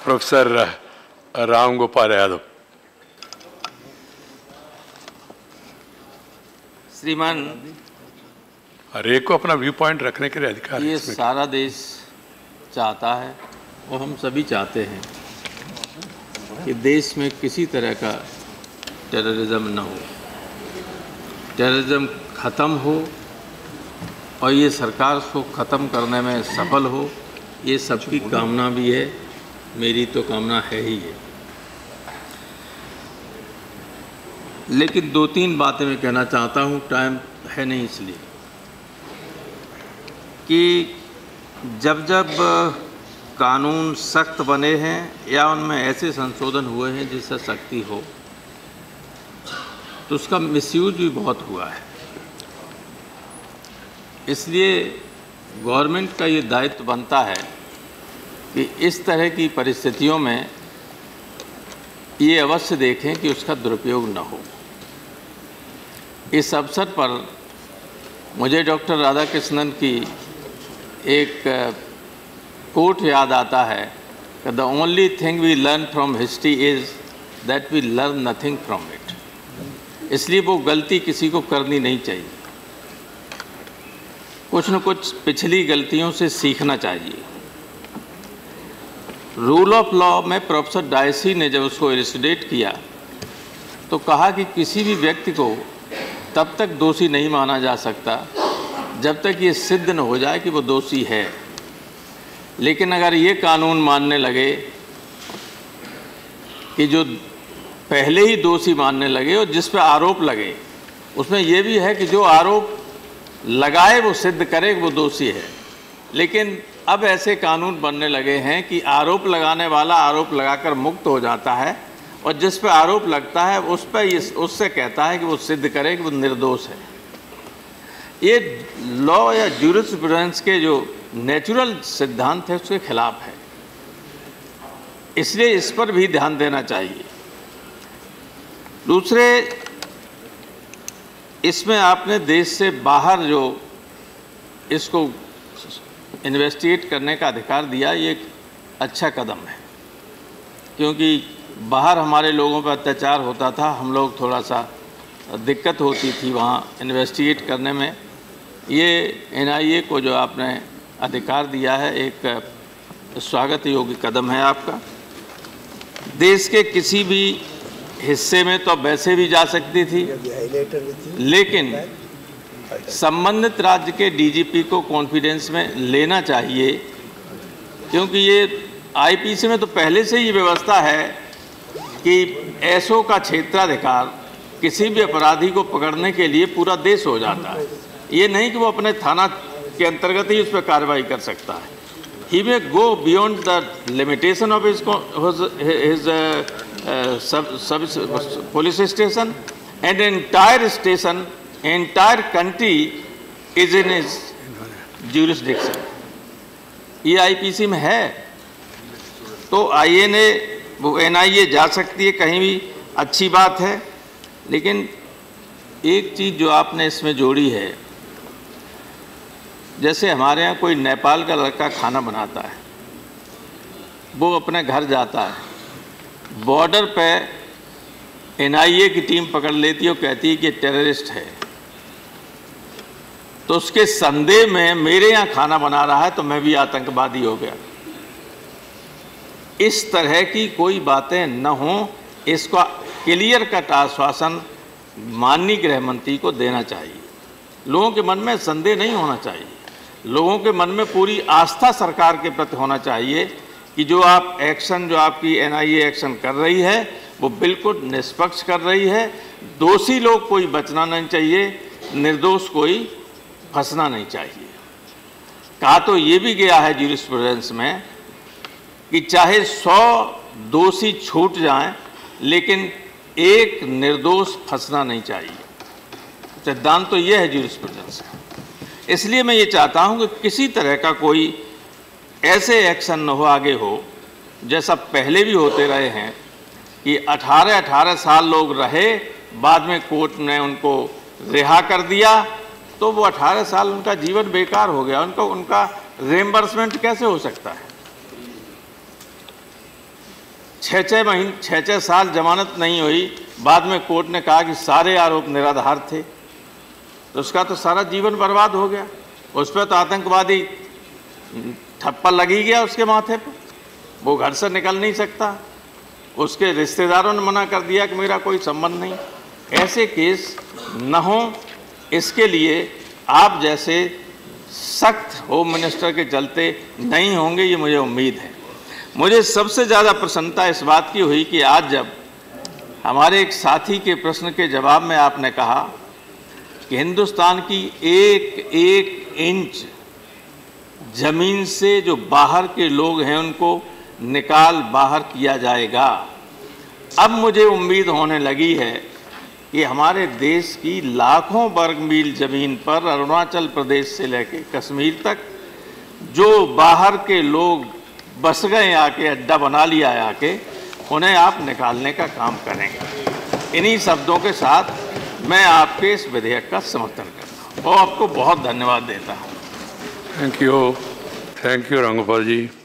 Professor Ram Gopal Yadav. श्रीमान, हर एक को अपना व्यू पॉइंट रखने के लिए अधिकार है। ये सारा देश चाहता है और हम सभी चाहते हैं कि देश में किसी तरह का टेररिज्म न हो, टेररिज्म ख़त्म हो और ये सरकार उसको ख़त्म करने में सफल हो। ये सबकी कामना भी है, मेरी तो कामना है ही है। लेकिन दो तीन बातें मैं कहना चाहता हूँ, टाइम है नहीं इसलिए, कि जब जब कानून सख्त बने हैं या उनमें ऐसे संशोधन हुए हैं जिससे सख्ती हो, तो उसका मिसयूज भी बहुत हुआ है। इसलिए गवर्नमेंट का ये दायित्व बनता है कि इस तरह की परिस्थितियों में ये अवश्य देखें कि उसका दुरुपयोग न हो। इस अवसर पर मुझे डॉक्टर राधाकृष्णन की एक कोट याद आता है कि the only thing we learn from history is that we learn nothing from it. इसलिए वो गलती किसी को करनी नहीं चाहिए, कुछ न कुछ पिछली गलतियों से सीखना चाहिए। रूल ऑफ लॉ में प्रोफेसर डायसी ने जब उसको इलस्ट्रेट किया तो कहा कि किसी भी व्यक्ति को तब तक दोषी नहीं माना जा सकता जब तक ये सिद्ध न हो जाए कि वो दोषी है। लेकिन अगर ये कानून मानने लगे कि जो पहले ही दोषी मानने लगे और जिस पे आरोप लगे, उसमें ये भी है कि जो आरोप लगाए वो सिद्ध करे वो दोषी है। लेकिन अब ऐसे कानून बनने लगे हैं कि आरोप लगाने वाला आरोप लगाकर मुक्त हो जाता है और जिस पे आरोप लगता है उस पर उससे कहता है कि वो सिद्ध करे कि वो निर्दोष है। ये लॉ या ज्यूरिस्प्रूडेंस के जो नेचुरल सिद्धांत है उसके खिलाफ है, इसलिए इस पर भी ध्यान देना चाहिए। दूसरे, इसमें आपने देश से बाहर जो इसको इन्वेस्टिगेट करने का अधिकार दिया, ये एक अच्छा कदम है, क्योंकि बाहर हमारे लोगों पर अत्याचार होता था, हम लोग थोड़ा सा दिक्कत होती थी वहाँ इन्वेस्टिगेट करने में। ये एनआईए को जो आपने अधिकार दिया है, एक स्वागत योग्य कदम है आपका। देश के किसी भी हिस्से में तो वैसे भी जा सकती थी, लेकिन संबंधित राज्य के डीजीपी को कॉन्फिडेंस में लेना चाहिए, क्योंकि ये आईपीसी में तो पहले से ही व्यवस्था है कि एसओ का क्षेत्राधिकार किसी भी अपराधी को पकड़ने के लिए पूरा देश हो जाता है। ये नहीं कि वो अपने थाना के अंतर्गत ही उस पर कार्रवाई कर सकता है। He may go beyond the limitation of his police station and entire station, entire country is in his jurisdiction. ये आईपीसी में है, तो एनआईए जा सकती है कहीं भी, अच्छी बात है। लेकिन एक चीज़ जो आपने इसमें जोड़ी है, जैसे हमारे यहाँ कोई नेपाल का लड़का खाना बनाता है, वो अपने घर जाता है, बॉर्डर पे एनआईए की टीम पकड़ लेती है और कहती है कि टेररिस्ट है, तो उसके संदेह में मेरे यहाँ खाना बना रहा है तो मैं भी आतंकवादी हो गया। इस तरह की कोई बातें न हों, इसका क्लियर कट आश्वासन माननीय गृह मंत्री को देना चाहिए। लोगों के मन में संदेह नहीं होना चाहिए, लोगों के मन में पूरी आस्था सरकार के प्रति होना चाहिए कि जो आपकी एनआईए एक्शन कर रही है वो बिल्कुल निष्पक्ष कर रही है। दोषी लोग कोई बचना नहीं चाहिए, निर्दोष कोई फंसना नहीं चाहिए। कहा तो ये भी गया है ज्यूरिस्प्रूडेंस में कि चाहे 100 दोषी छूट जाएं, लेकिन एक निर्दोष फंसना नहीं चाहिए। सिद्धांत तो ये है ज्यूरिस्प्रूडेंस का। इसलिए मैं ये चाहता हूं कि किसी तरह का कोई ऐसे एक्शन न हो, आगे हो, जैसा पहले भी होते रहे हैं कि 18 साल लोग रहे, बाद में कोर्ट ने उनको रिहा कर दिया, तो वो 18 साल उनका जीवन बेकार हो गया। उनका रिएम्बर्समेंट कैसे हो सकता है? छः साल जमानत नहीं हुई, बाद में कोर्ट ने कहा कि सारे आरोप निराधार थे, तो उसका तो सारा जीवन बर्बाद हो गया। उस पर तो आतंकवादी ठप्पा लगी गया उसके माथे पर, वो घर से निकल नहीं सकता। उसके रिश्तेदारों ने मना कर दिया कि मेरा कोई संबंध नहीं। ऐसे केस न हो, इसके लिए आप जैसे सख्त होम मिनिस्टर के चलते नहीं होंगे, ये मुझे उम्मीद है। मुझे सबसे ज़्यादा प्रसन्नता इस बात की हुई कि आज जब हमारे एक साथी के प्रश्न के जवाब में आपने कहा कि हिंदुस्तान की एक एक इंच ज़मीन से जो बाहर के लोग हैं उनको निकाल बाहर किया जाएगा। अब मुझे उम्मीद होने लगी है कि हमारे देश की लाखों वर्ग मील ज़मीन पर अरुणाचल प्रदेश से लेकर कश्मीर तक जो बाहर के लोग बस गए, आके अड्डा बना लिया है आके, उन्हें आप निकालने का काम करेंगे। इन्हीं शब्दों के साथ मैं आपके इस विधेयक का समर्थन करता हूँ और आपको बहुत धन्यवाद देता हूँ। Thank you Ramgopal ji.